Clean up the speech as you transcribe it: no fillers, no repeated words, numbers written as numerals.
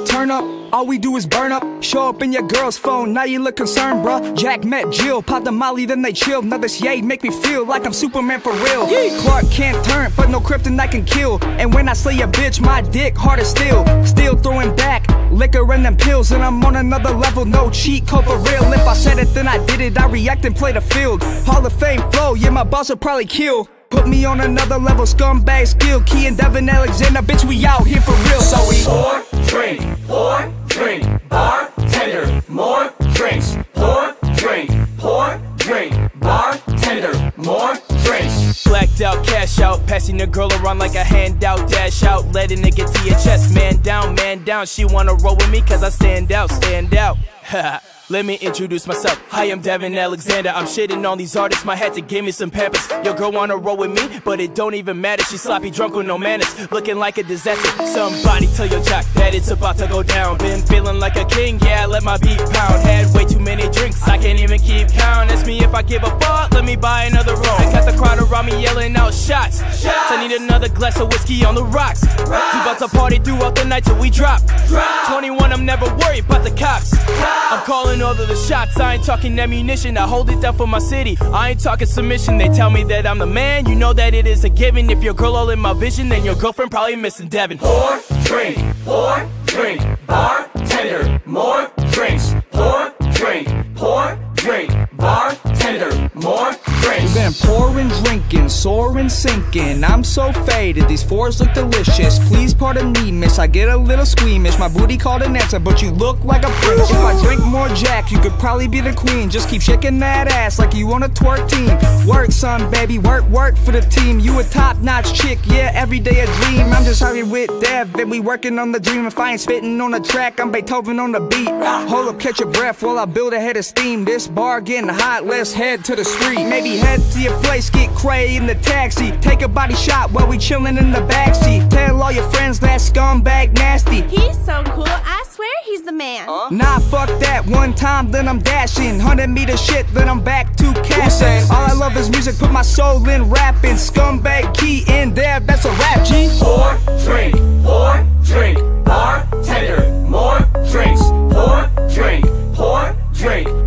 turn up, all we do is burn up. Show up in your girl's phone, now you look concerned, bruh. Jack met Jill, popped the molly, then they chilled. Now this yay make me feel like I'm Superman for real. Clark can't turn, but no kryptonite can kill. And when I slay a bitch, my dick hard as steel. Still throwing back liquor and them pills, and I'm on another level, no cheat code for real. If I said it, then I did it, I react and play the field. Hall of Fame flow, yeah, my boss will probably kill. Put me on another level, scumbag skill. Key and Devin Alexander, bitch, we out here for real. So we pour, drink, bartender, more drinks. Pour, drink, bartender, more drinks. Blacked out, cash out, passing the girl around like a handout. Dash out, letting it get to your chest. Man down, she wanna roll with me cause I stand out. Let me introduce myself. Hi, I'm Devin Alexander. I'm shitting on these artists. My hat to give me some pampers. Your girl wanna roll with me, but it don't even matter. She's sloppy drunk with no manners, looking like a disaster. Somebody tell your jock that it's about to go down. Been feeling like a king, yeah, let my beat pound. Had way too many drinks, I can't even keep count. Ask me if I give a fuck, let me buy another room. I got the crowd around me yelling out shots. I need another glass of whiskey on the rocks. We about to party throughout the night till we drop. 21, I'm never worried about the cops. I'm calling all of the shots, I ain't talking ammunition. I hold it down for my city, I ain't talking submission. They tell me that I'm the man, you know that it is a given. If your girl all in my vision, then your girlfriend probably missing Devin. Pour, drink, bartender, more drinks. Pour, drink, bartender, more drinks. Been pouring, drinking, soaring, sinking. I'm so faded, these fours look delicious. Please pardon me, miss, I get a little squeamish. My booty called an answer, but you look like a prince. If I drink more Jack, you could probably be the queen. Just keep shaking that ass like you on a twerk team. Work, son, baby, work for the team. You a top-notch chick, yeah, every day a dream. I'm just happy with Dev, and we working on the dream. If I ain't spitting on the track, I'm Beethoven on the beat. Hold up, catch your breath while I build a head of steam. This bar getting hot, let's head to the street. Maybe head to your place, get cray in the taxi. Take a body shot while we chillin' in the backseat. Tell all your friends that scumbag nasty. He's so cool, I swear he's the man. Nah, fuck that, one time then I'm dashing. 100-meter shit, then I'm back to cashing. All I love is music, put my soul in rapping. Scumbag key in there, that's a rap, G. Pour, drink, bartender, more drinks. Pour, drink,